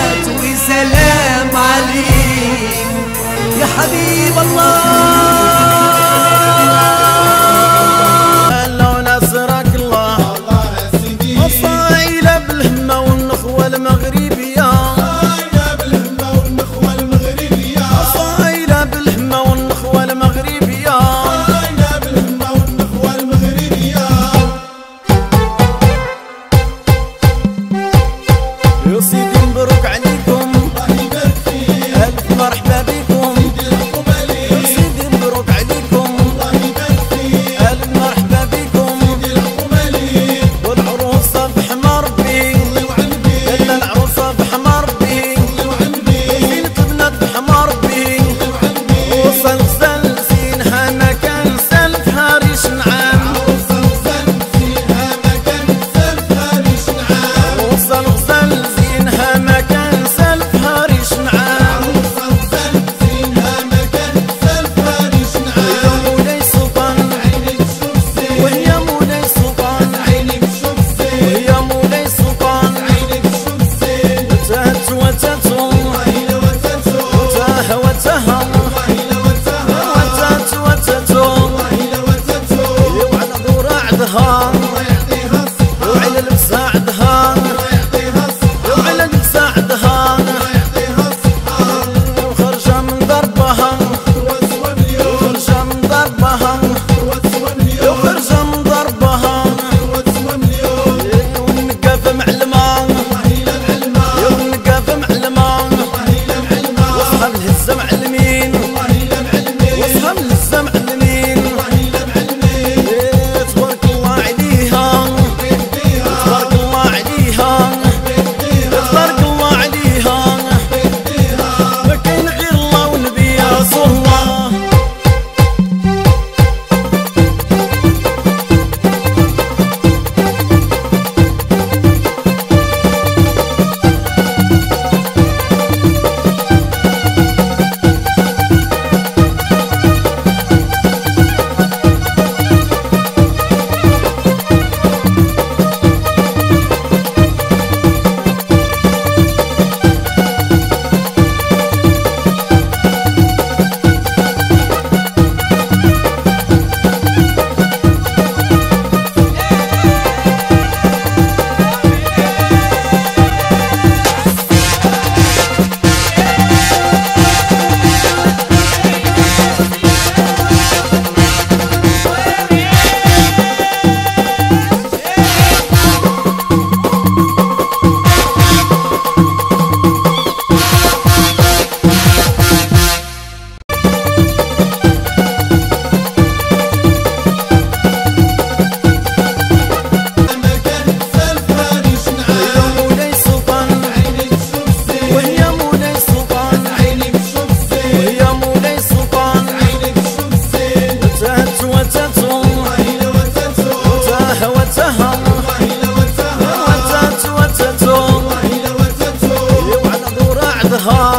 صلوات وسلام عليك يا حبيب الله. لو نصرك الله الصايلة بالهمة والنخوة المغربية، الصايلة بالهمة والنخوة المغربية، يا سيدي مبروك عليكم ألف مرحبا بكم، يا سيدي مبروك عليكم ألف مرحبا بكم، والعروسة بحمار بي إلا العروسة بحمار بي، زينة بنات بحمار بي، وصلصل زينها ما كان سلفها ريش نعام، وصلصل زينها ما كان سلفها ريش نعام، ويا مولاي سلطان وهي مولاي سلطان، وهي مولاي سلطان، وتهت وتتو وتاه وتها وتهت وتتو، وعلى دور عدها وعلى لبس عدها وعلى لبس عدها، وخرجة من ضربها وخرجة من ضربها وخرجة من ضربها، والنقافة معلمة والنقافة معلمة، واصحاب الهزة معلمين واصحاب الهزة معلمين، تبارك الله عليها تبارك الله عليها تبارك الله عليها، ما كاين غير الله والنبي يا رسول الله. وعلى دور عدها